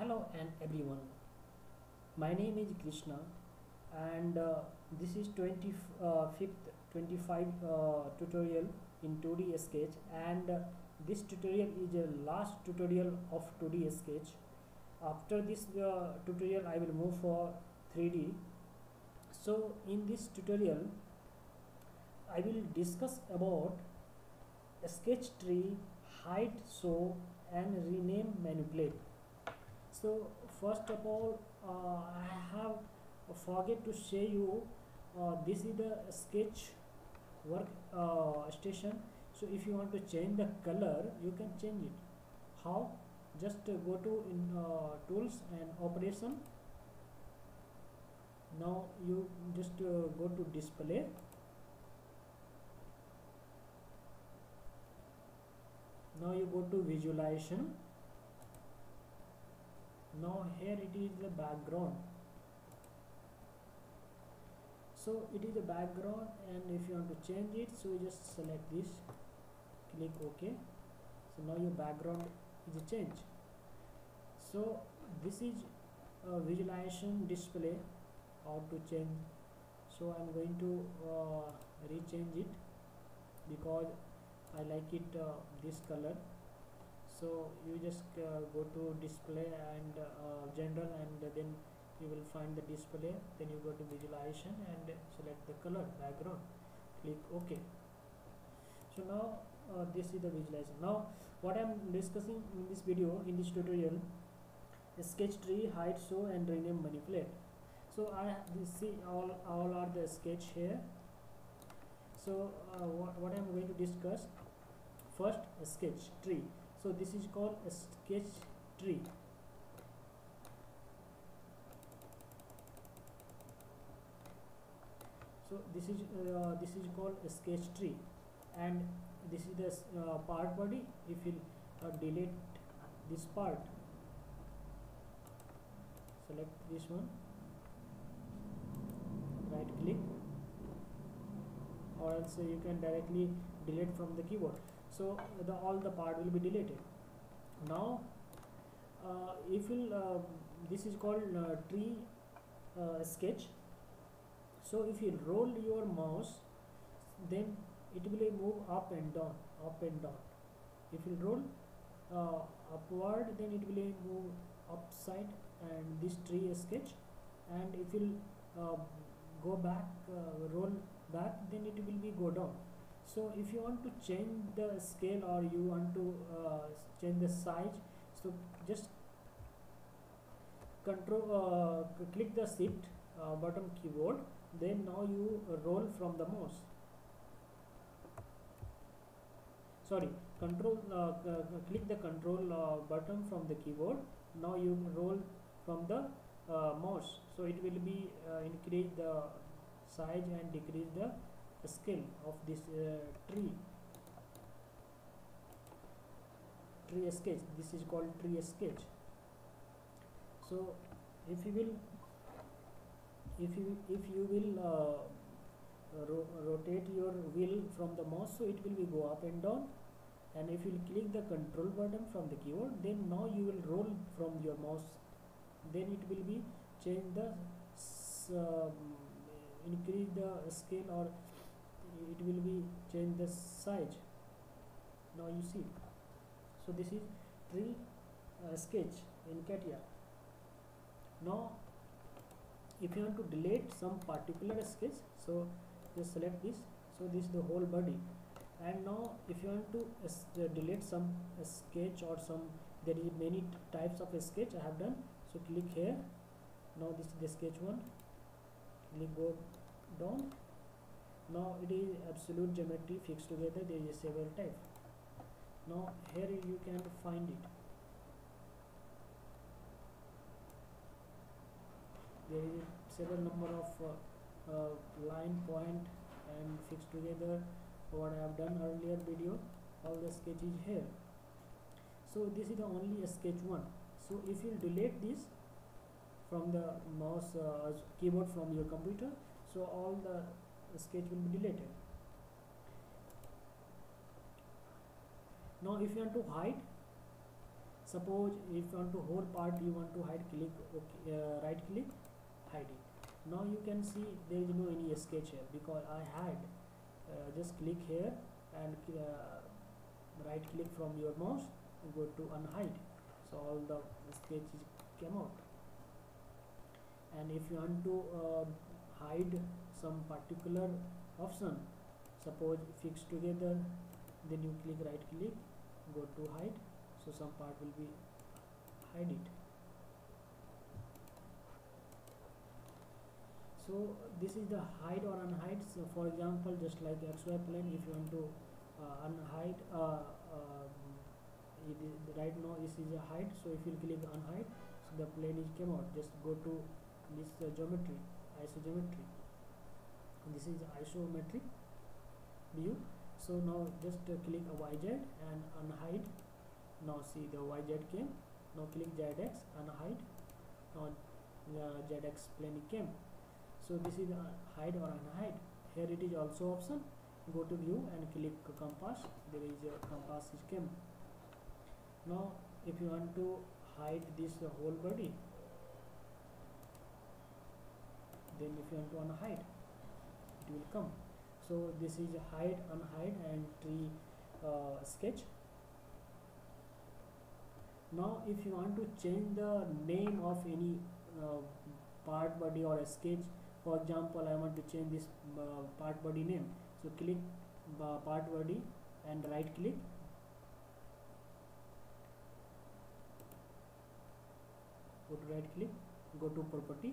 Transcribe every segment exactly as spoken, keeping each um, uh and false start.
Hello and everyone, my name is Krishna and uh, this is twenty-fifth twenty-five uh, tutorial in two D Sketch, and uh, this tutorial is the last tutorial of two D Sketch. After this uh, tutorial I will move for three D. So in this tutorial I will discuss about a sketch tree, hide, show and rename, manipulate. So first of all, uh, I have forget to show you, uh, this is the sketch work uh, station. So if you want to change the color, you can change it. How? Just uh, go to in uh, tools and operation. Now you just uh, go to display. Now you go to visualization. Now here it is the background. So it is the background, and if you want to change it, so you just select this, click OK. So now your background is changed. So this is a visualization display, how to change. So I'm going to uh, rechange it because I like it uh, this color. So you just uh, go to display and uh, general, and uh, then you will find the display. Then you go to visualization and select the color background, click OK. So now uh, this is the visualization. Now what I am discussing in this video, in this tutorial, is sketch tree, hide, show and rename, manipulate. So I see all, all are the sketch here. So uh, what, what I am going to discuss first, a sketch tree. So this is called a sketch tree. So this is uh, this is called a sketch tree, and this is the uh, part body. If you uh, delete this part, select this one, right click, or else you can directly delete from the keyboard. So the all the part will be deleted. Now uh, if you uh, this is called uh, tree uh, sketch. So if you roll your mouse, then it will move up and down, up and down. If you roll uh, upward, then it will move upside, and this tree sketch. And if you uh, go back, uh, roll back, then it will be go down. So if you want to change the scale, or you want to uh, change the size, so just control uh, click the shift uh, button keyboard. Then now you roll from the mouse, sorry control uh, click the control uh, button from the keyboard. Now you roll from the uh, mouse, so it will be uh, increase the size and decrease the scale of this uh, tree tree sketch. This is called tree sketch. So if you will if you if you will uh, ro rotate your wheel from the mouse, so it will be go up and down. And if you click the control button from the keyboard, then now you will roll from your mouse, then it will be change the uh, increase the scale, or it will be change the size. Now you see. So this is tree uh, sketch in CATIA. Now if you want to delete some particular sketch, so just select this. So this is the whole body. And now if you want to uh, delete some uh, sketch, or some, there is many types of a sketch I have done. So click here. Now this is the sketch one, click go down. Now it is absolute geometry, fixed together. There is several types. Now here you can find it. There is several number of uh, uh, line, point and fixed together. What I have done earlier video, all the sketches here. So this is the only sketch one. So if you delete this from the mouse uh, keyboard from your computer, so all the sketch will be deleted. Now if you want to hide, Suppose if on to whole part you want to hide, click okay, uh, right click, hide it. Now you can see there is no any sketch here because I had uh, just click here and uh, right click from your mouse and go to unhide, so all the sketches came out. And if you want to uh, hide some particular option, suppose fix together, then you click right click, go to hide, so some part will be hide it. So this is the hide or unhide. So for example, just like xy plane, if you want to uh, unhide, uh, um, it is right now this is a hide, so if you click unhide, so the plane is came out. Just go to this uh, geometry, isogeometry, and this is isometric view. So now just uh, click a yz and unhide. Now see the yz came. Now click zx, unhide. Now uh, zx plane came. So this is uh, hide or unhide. Here it is also option. Go to view and click compass. There is a compass is came. Now if you want to hide this uh, whole body, then if you want to unhide, it will come. So this is hide, unhide and tree uh, sketch. Now if you want to change the name of any uh, part body or a sketch, for example I want to change this uh, part body name, so click uh, part body and right click, go to right click, go to property,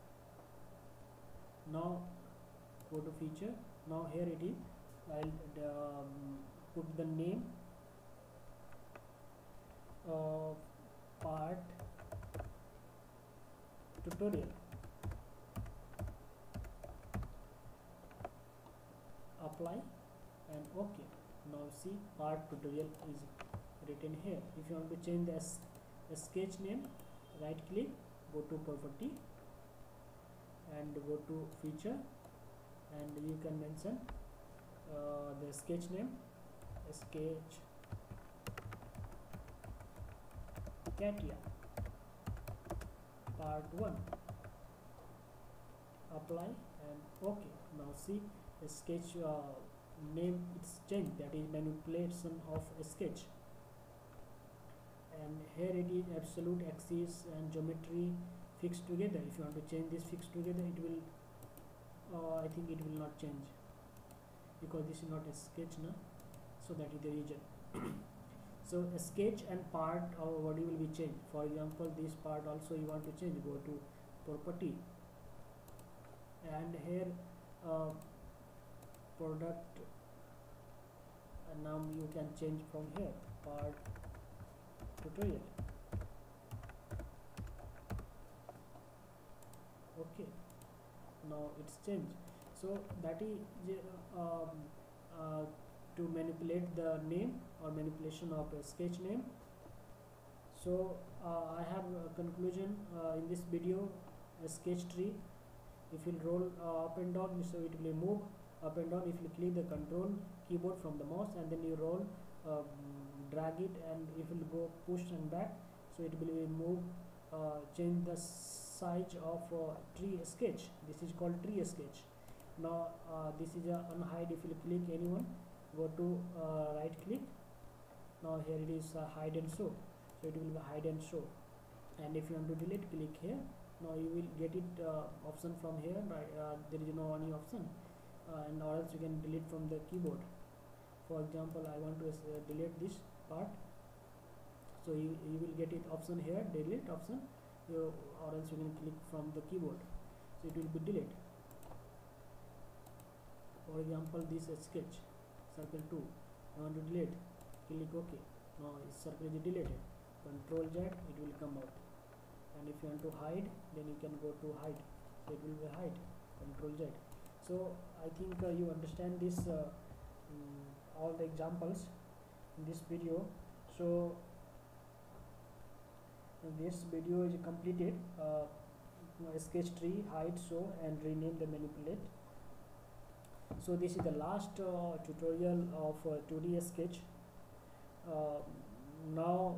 now go to feature. Now here it is, I'll um, put the name of part tutorial, apply and OK. Now see part tutorial is written here. If you want to change the, the sketch name, right click, go to property and go to feature, and you can mention uh, the sketch name, sketch Katia part one, apply and OK. Now see the sketch uh, name it's changed, that is manipulation of a sketch. And here it is absolute axis and geometry fixed together. If you want to change this fixed together, it will uh, I think it will not change because this is not a sketch now, so that is the reason. So a sketch and part of body will be changed. For example, this part also you want to change, go to property and here uh, product, and now you can change from here part tutorial. Okay, now it's changed. So that is um, uh, to manipulate the name or manipulation of a sketch name. So uh, I have a conclusion uh, in this video. A sketch tree, if you roll uh, up and down, so it will move up and down. If you click the control keyboard from the mouse and then you roll, um, drag it, and if you go push and back, so it will move, uh, change the size of uh, tree sketch. This is called tree sketch. Now uh, this is a unhide. If you click anyone, go to uh, right click. Now here it is uh, hide and show, so it will be hide and show. And if you want to delete, click here. Now you will get it uh, option from here, right? Uh, there is no any option, uh, and or else you can delete from the keyboard. For example, I want to uh, delete this part, so you, you will get it option here, delete option, you, or else you can click from the keyboard, so it will be delete. For example, this is sketch circle two, I want to delete, click OK. Now circle is deleted, control Z, it will come out. And if you want to hide, then you can go to hide, so it will be hide, control Z. So I think uh, you understand this uh, um, all the examples in this video. So this video is completed. Uh, sketch tree, hide, show and rename the manipulate. So this is the last uh, tutorial of uh, two D sketch. Uh, now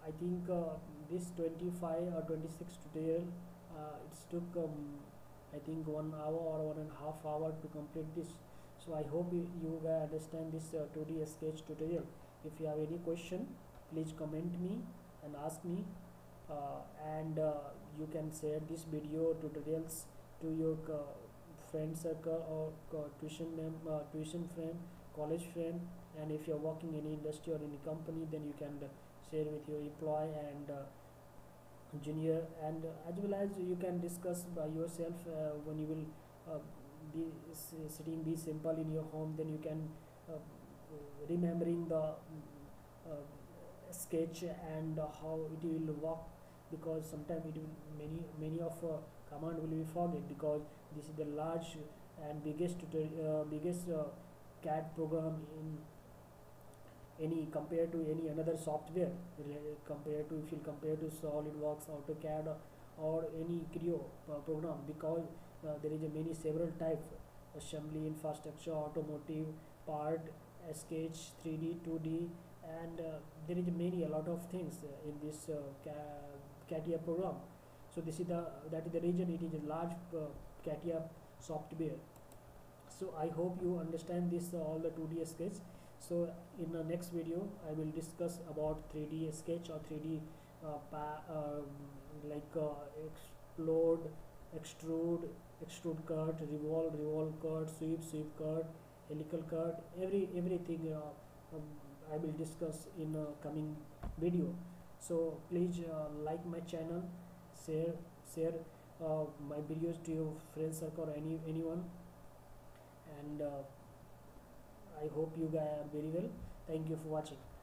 I think uh, this twenty-five or twenty-six tutorial, uh, it's took um, I think one hour or one and a half hour to complete this. So I hope you, you guys understand this uh, two D sketch tutorial. If you have any question, please comment me and ask me, uh, and uh, you can share this video tutorials to your uh, friend circle or uh, tuition mem uh, tuition friend, college friend, and if you're working in any industry or any company, then you can uh, share with your employee and uh, junior, and uh, as well as you can discuss by yourself uh, when you will uh, be s- sitting be simple in your home, then you can uh, remembering the mm, uh, sketch and uh, how it will work, because sometimes it will many many of uh, command will be forget, because this is the large and biggest tutor- uh, biggest uh, C A D program in any compared to any another software, rela- compared to if you compare to SolidWorks, AutoCAD, or, or any Creo uh, program, because uh, there is a many several type: assembly, infrastructure, automotive, part, sketch, three D, two D, and uh, there is many a lot of things uh, in this uh, Ca- CATIA program. So this is the that is the reason it is a large uh, CATIA software. So I hope you understand this uh, all the two D sketch. So in the next video I will discuss about three D sketch or three D uh, pa um, like uh, explode, extrude, extrude cut, revolve, revolve cut, sweep, sweep cut, helical cut, every everything uh, um, I will discuss in a coming video. So please uh, like my channel, share share uh, my videos to your friends circle or any anyone, and uh, I hope you guys are very well. Thank you for watching.